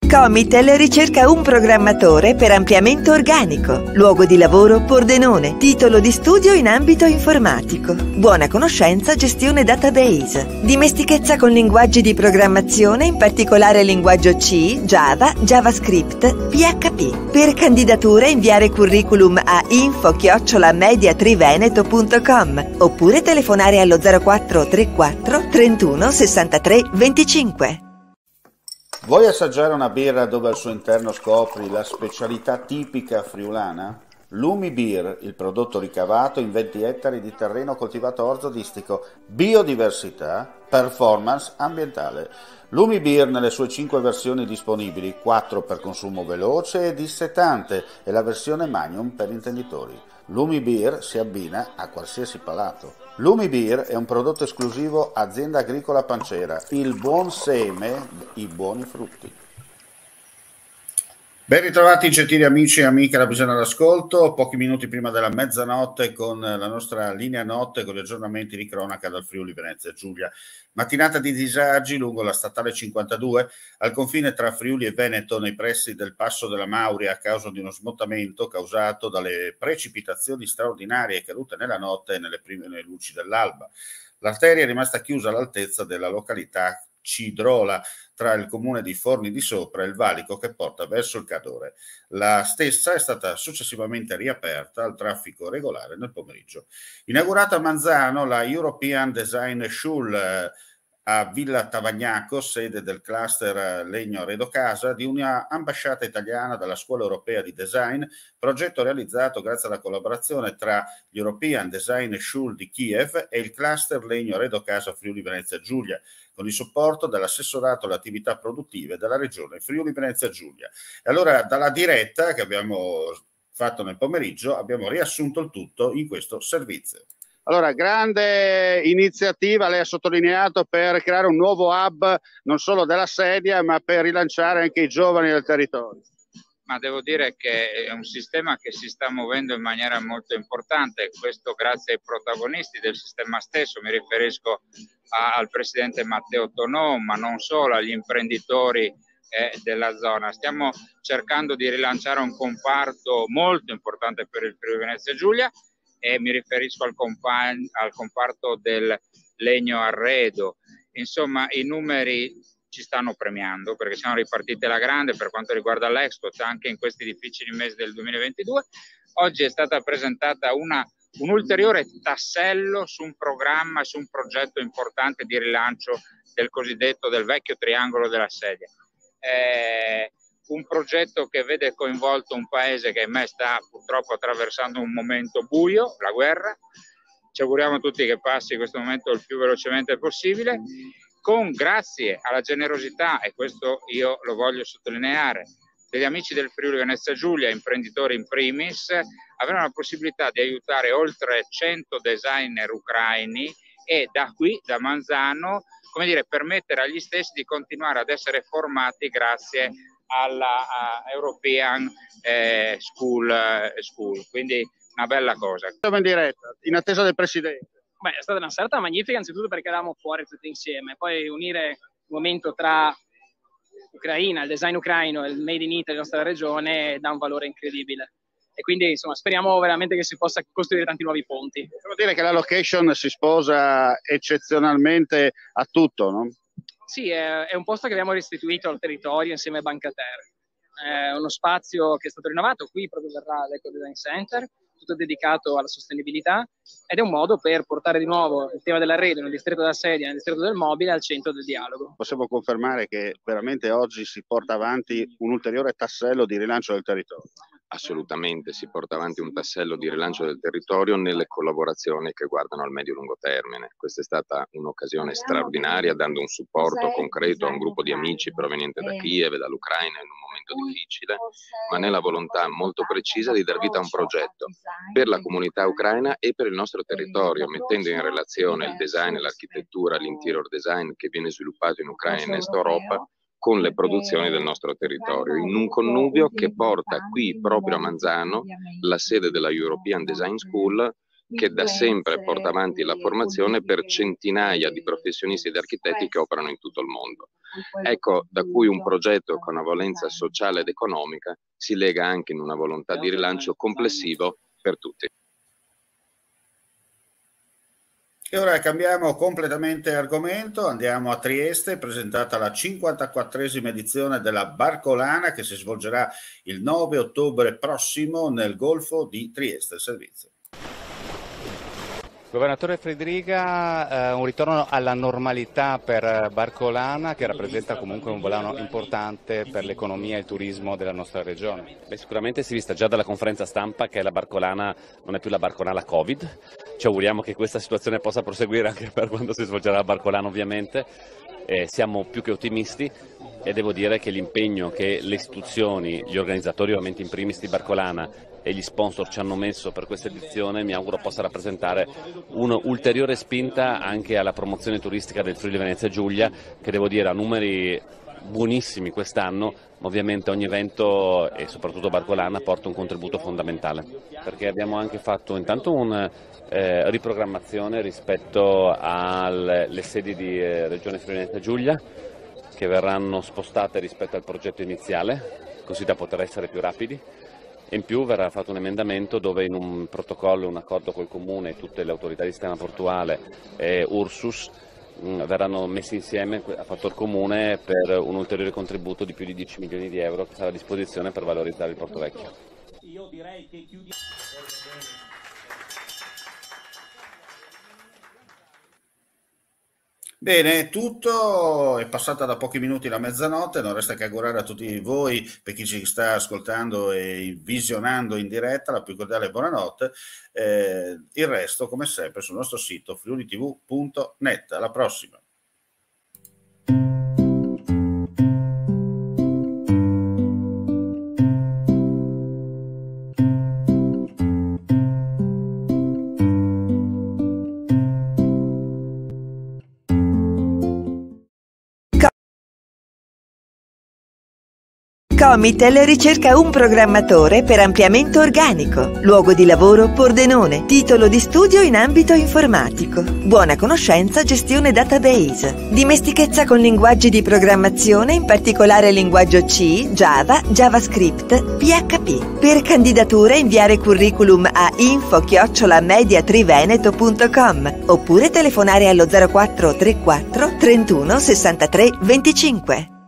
Comitel ricerca un programmatore per ampliamento organico. Luogo di lavoro Pordenone. Titolo di studio in ambito informatico. Buona conoscenza gestione database. Dimestichezza con linguaggi di programmazione, in particolare linguaggio C, Java, JavaScript, PHP. Per candidature inviare curriculum a info@mediatriveneto.com oppure telefonare allo 0434 31 63 25. Vuoi assaggiare una birra dove al suo interno scopri la specialità tipica friulana? Lumi Beer, il prodotto ricavato in 20 ettari di terreno coltivato orzodistico, biodiversità, performance ambientale. Lumi Beer nelle sue 5 versioni disponibili, 4 per consumo veloce e dissetante e la versione Magnum per intenditori. Lumi Beer si abbina a qualsiasi palato. Lumi Beer è un prodotto esclusivo Azienda Agricola Pancera, il buon seme, i buoni frutti. Ben ritrovati gentili amici e amiche alla Bisogna all'ascolto, pochi minuti prima della mezzanotte con la nostra linea notte con gli aggiornamenti di cronaca dal Friuli Venezia Giulia. Mattinata di disagi lungo la statale 52 al confine tra Friuli e Veneto nei pressi del Passo della Mauria a causa di uno smottamento causato dalle precipitazioni straordinarie cadute nella notte e nelle prime luci dell'alba. L'arteria è rimasta chiusa all'altezza della località Cidrola tra il comune di Forni di Sopra e il valico che porta verso il Cadore. La stessa è stata successivamente riaperta al traffico regolare nel pomeriggio. Inaugurata a Manzano la European Design Schule a Villa Tavagnaco, sede del cluster Legno Arredo Casa, di una ambasciata italiana dalla Scuola Europea di Design, progetto realizzato grazie alla collaborazione tra l'European Design Schule di Kiev e il cluster Legno Arredo Casa Friuli Venezia Giulia, con il supporto dell'assessorato alle attività produttive della regione Friuli Venezia Giulia. E allora dalla diretta che abbiamo fatto nel pomeriggio abbiamo riassunto il tutto in questo servizio. Allora, grande iniziativa, lei ha sottolineato, per creare un nuovo hub non solo della sedia, ma per rilanciare anche i giovani del territorio. Ma devo dire che è un sistema che si sta muovendo in maniera molto importante, questo grazie ai protagonisti del sistema stesso, mi riferisco al presidente Matteo Tonò, ma non solo, agli imprenditori della zona. Stiamo cercando di rilanciare un comparto molto importante per il Friuli Venezia Giulia, e mi riferisco al comparto del legno arredo. Insomma, i numeri ci stanno premiando perché siamo ripartiti alla grande per quanto riguarda l'Export anche in questi difficili mesi del 2022. Oggi è stata presentata un ulteriore tassello su un programma, su un progetto importante di rilancio del vecchio triangolo della sedia. Un progetto che vede coinvolto un paese che ahimè sta purtroppo attraversando un momento buio, la guerra. Ci auguriamo tutti che passi questo momento il più velocemente possibile, grazie alla generosità, e questo io lo voglio sottolineare, degli amici del Friuli Venezia Giulia, imprenditori in primis, avranno la possibilità di aiutare oltre 100 designer ucraini e da qui, da Manzano, come dire, permettere agli stessi di continuare ad essere formati grazie alla European School, quindi una bella cosa. Siamo in diretta, in attesa del Presidente. Beh, è stata una serata magnifica, anzitutto perché eravamo fuori tutti insieme, poi unire il momento tra Ucraina, il design ucraino e il Made in Italy della nostra regione dà un valore incredibile. E quindi insomma speriamo veramente che si possa costruire tanti nuovi ponti. Devo dire che la location si sposa eccezionalmente a tutto, no? Sì, è un posto che abbiamo restituito al territorio insieme a Bancater. È uno spazio che è stato rinnovato, qui proprio verrà l'Eco Design Center, tutto dedicato alla sostenibilità, ed è un modo per portare di nuovo il tema dell'arredo nel distretto della sedia, nel distretto del mobile al centro del dialogo. Possiamo confermare che veramente oggi si porta avanti un ulteriore tassello di rilancio del territorio. Assolutamente, si porta avanti un tassello di rilancio del territorio nelle collaborazioni che guardano al medio-lungo termine. Questa è stata un'occasione straordinaria, dando un supporto concreto a un gruppo di amici proveniente da Kiev e dall'Ucraina in un momento difficile, ma nella volontà molto precisa di dar vita a un progetto per la comunità ucraina e per il nostro territorio, mettendo in relazione il design, l'architettura, l'interior design che viene sviluppato in Ucraina e Est Europa con le produzioni del nostro territorio, in un connubio che porta qui proprio a Manzano, la sede della European Design School, che da sempre porta avanti la formazione per centinaia di professionisti ed architetti che operano in tutto il mondo. Ecco da cui un progetto con una valenza sociale ed economica si lega anche in una volontà di rilancio complessivo per tutti. E ora cambiamo completamente argomento, andiamo a Trieste, presentata la 54esima edizione della Barcolana che si svolgerà il 9 ottobre prossimo nel Golfo di Trieste. Servizio. Governatore Federica, un ritorno alla normalità per Barcolana che rappresenta comunque un volano importante per l'economia e il turismo della nostra regione. Beh, sicuramente si è vista già dalla conferenza stampa che la Barcolana non è più la Barcolana Covid, ci auguriamo che questa situazione possa proseguire anche per quando si svolgerà la Barcolana ovviamente, siamo più che ottimisti e devo dire che l'impegno che le istituzioni, gli organizzatori ovviamente in primis di Barcolana e gli sponsor ci hanno messo per questa edizione mi auguro possa rappresentare un'ulteriore spinta anche alla promozione turistica del Friuli Venezia Giulia che devo dire ha numeri buonissimi quest'anno, ma ovviamente ogni evento e soprattutto Barcolana porta un contributo fondamentale perché abbiamo anche fatto intanto una riprogrammazione rispetto alle sedi di Regione Friuli Venezia Giulia che verranno spostate rispetto al progetto iniziale così da poter essere più rapidi. E in più verrà fatto un emendamento dove in un protocollo, un accordo col Comune e tutte le autorità di sistema portuale e Ursus verranno messi insieme a fattor comune per un ulteriore contributo di più di 10 milioni di euro che sarà a disposizione per valorizzare il Porto Vecchio. Io direi che chiudiamo. Bene, tutto è passata da pochi minuti la mezzanotte, non resta che augurare a tutti voi, per chi ci sta ascoltando e visionando in diretta, la più cordiale buonanotte, il resto come sempre sul nostro sito friulitv.net. Alla prossima! Comitel ricerca un programmatore per ampliamento organico, luogo di lavoro Pordenone, titolo di studio in ambito informatico, buona conoscenza gestione database, dimestichezza con linguaggi di programmazione, in particolare linguaggio C, Java, JavaScript, PHP. Per candidature inviare curriculum a info@mediatriveneto.com oppure telefonare allo 0434 31 63 25.